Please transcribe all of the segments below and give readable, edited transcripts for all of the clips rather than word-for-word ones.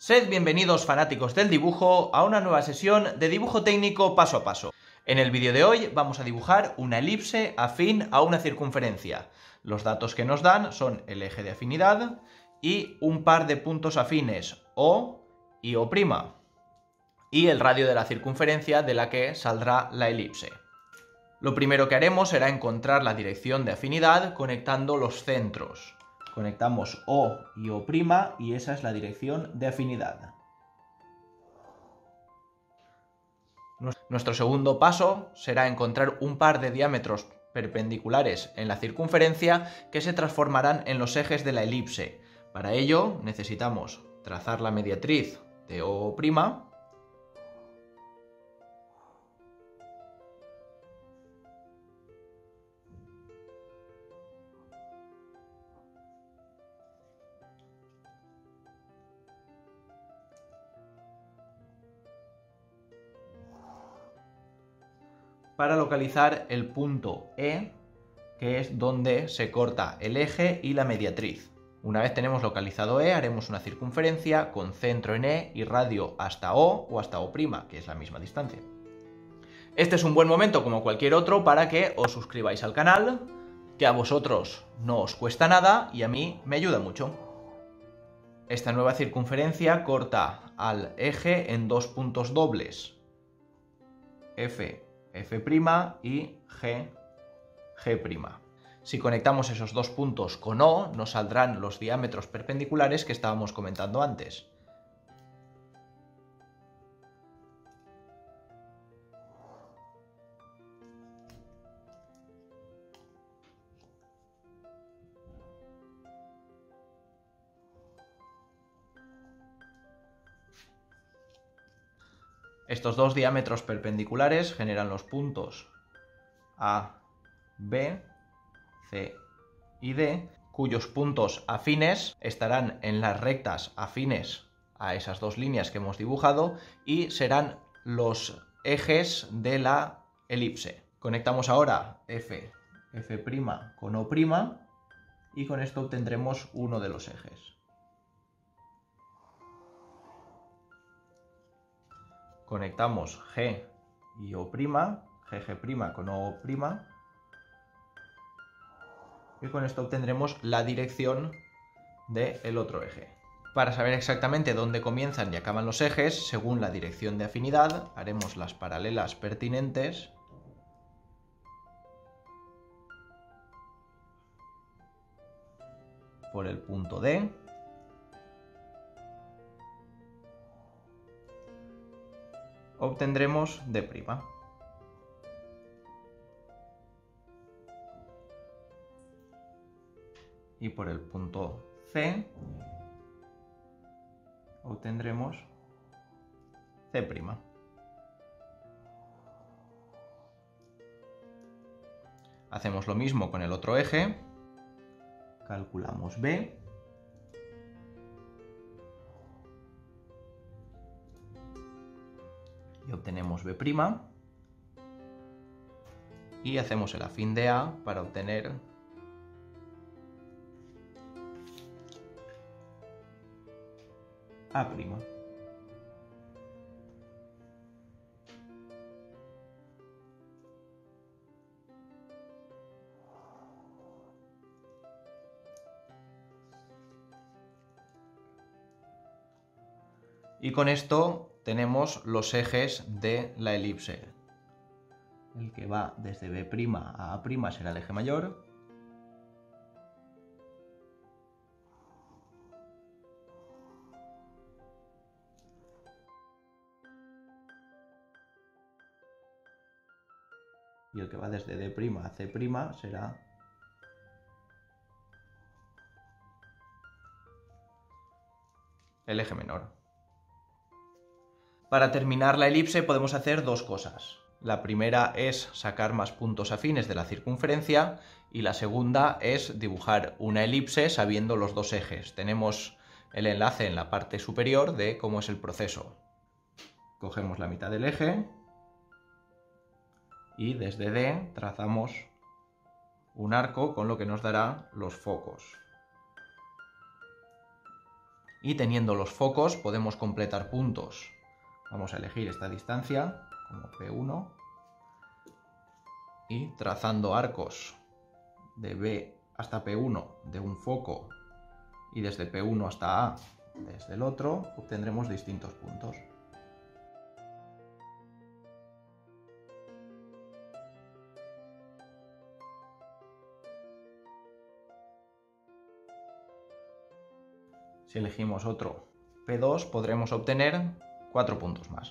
Sed bienvenidos, fanáticos del dibujo, a una nueva sesión de dibujo técnico paso a paso. En el vídeo de hoy vamos a dibujar una elipse afín a una circunferencia. Los datos que nos dan son el eje de afinidad y un par de puntos afines, O y O', y el radio de la circunferencia de la que saldrá la elipse. Lo primero que haremos será encontrar la dirección de afinidad conectando los centros. Conectamos O y O' y esa es la dirección de afinidad. Nuestro segundo paso será encontrar un par de diámetros perpendiculares en la circunferencia que se transformarán en los ejes de la elipse. Para ello necesitamos trazar la mediatriz de O', para localizar el punto E, que es donde se corta el eje y la mediatriz. Una vez tenemos localizado E, haremos una circunferencia con centro en E y radio hasta O hasta O', que es la misma distancia. Este es un buen momento, como cualquier otro, para que os suscribáis al canal, que a vosotros no os cuesta nada y a mí me ayuda mucho. Esta nueva circunferencia corta al eje en dos puntos dobles, F', F' y G'. Si conectamos esos dos puntos con O, nos saldrán los diámetros perpendiculares que estábamos comentando antes. Estos dos diámetros perpendiculares generan los puntos A, B, C y D, cuyos puntos afines estarán en las rectas afines a esas dos líneas que hemos dibujado y serán los ejes de la elipse. Conectamos ahora F', F' con O' y con esto obtendremos uno de los ejes. Conectamos G y O', GG' con O', y con esto obtendremos la dirección del otro eje. Para saber exactamente dónde comienzan y acaban los ejes, según la dirección de afinidad, haremos las paralelas pertinentes por el punto D, obtendremos D'. Y por el punto C obtendremos C'. Hacemos lo mismo con el otro eje, calculamos B, y obtenemos B', y hacemos el afín de A para obtener A'. Y con esto tenemos los ejes de la elipse. El que va desde B' a A' será el eje mayor. Y el que va desde D' a C' será el eje menor. Para terminar la elipse podemos hacer dos cosas. La primera es sacar más puntos afines de la circunferencia y la segunda es dibujar una elipse sabiendo los dos ejes. Tenemos el enlace en la parte superior de cómo es el proceso. Cogemos la mitad del eje y desde D trazamos un arco con lo que nos dará los focos. y teniendo los focos podemos completar puntos. Vamos a elegir esta distancia como P1 y trazando arcos de B hasta P1 de un foco y desde P1 hasta A desde el otro, obtendremos distintos puntos. Si elegimos otro P2 podremos obtener 4 puntos más.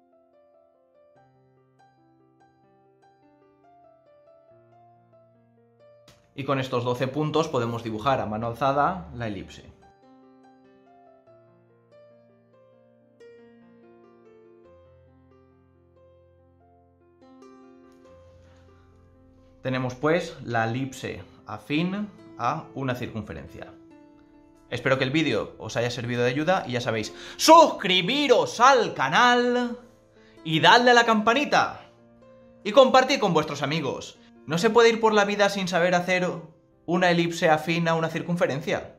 Y con estos 12 puntos podemos dibujar a mano alzada la elipse. Tenemos pues la elipse afín a una circunferencia. Espero que el vídeo os haya servido de ayuda y ya sabéis, suscribiros al canal y dadle a la campanita y compartid con vuestros amigos. No se puede ir por la vida sin saber hacer una elipse afín a una circunferencia.